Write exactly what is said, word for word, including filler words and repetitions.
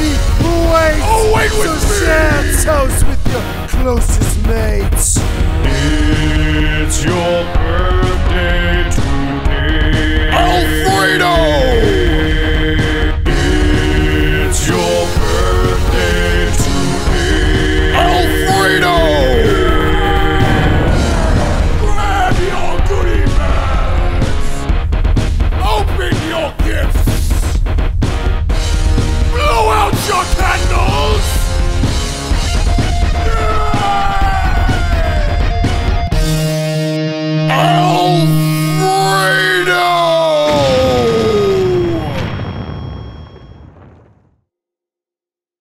party. Wait. Oh, wait with so me. share toast with your closest mates. It's your birthday today. ALFREDO!